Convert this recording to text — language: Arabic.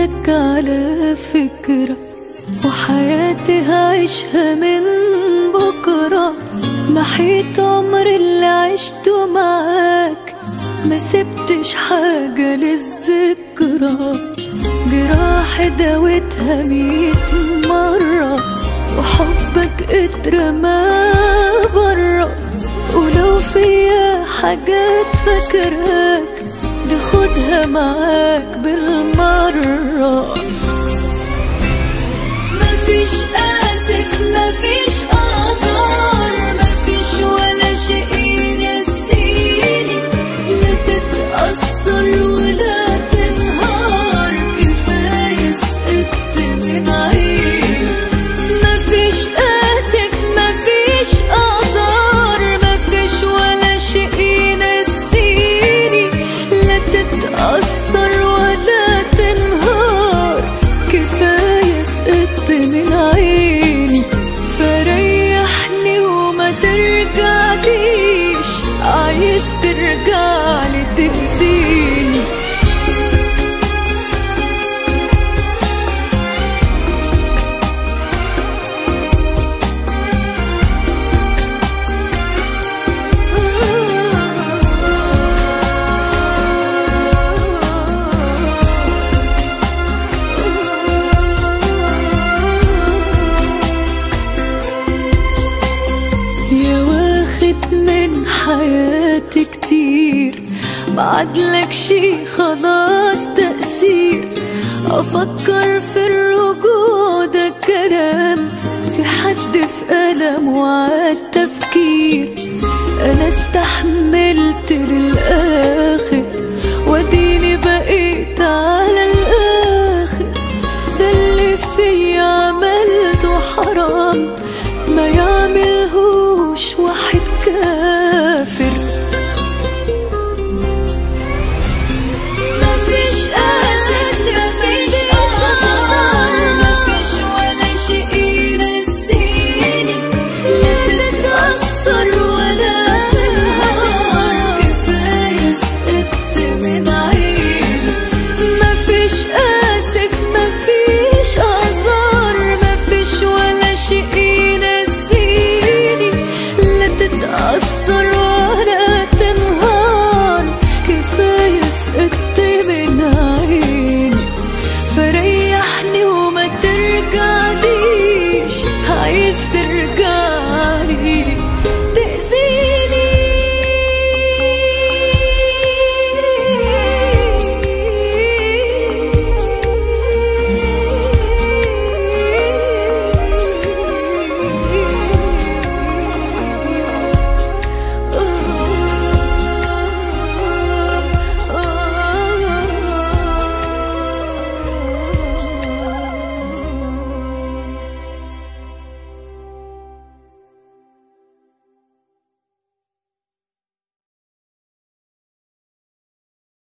منك على فكرة، وحياتي هعيشها من بكرة. محيط عمر اللي عشته معاك، ما سبتش حاجة للذكرى. جراح داوتها 100 مرة، وحبك اترمى برا. ولو فيا حاجات فاكراك، دي خدها معاك بالمرة. مفيش آسف مفيش آثار، مفيش ولا شيء ينسيني. لا تتأثر ولا تنهار، كفاية سقطت من عيني. مفيش آسف مفيش آثار، مفيش ولا شيء ينسيني. لا تتأثر ولا تنهار، كفاية سقطت من عيني. فريحني وما ترجعليش، عايز ترجعلي تأذيني. يا واخد من حياتي كتير، معادلك شي خلاص تأثير. أفكر في الرجوع ده كلام، في حد في ألم وعاد تفكير. أنا استحملت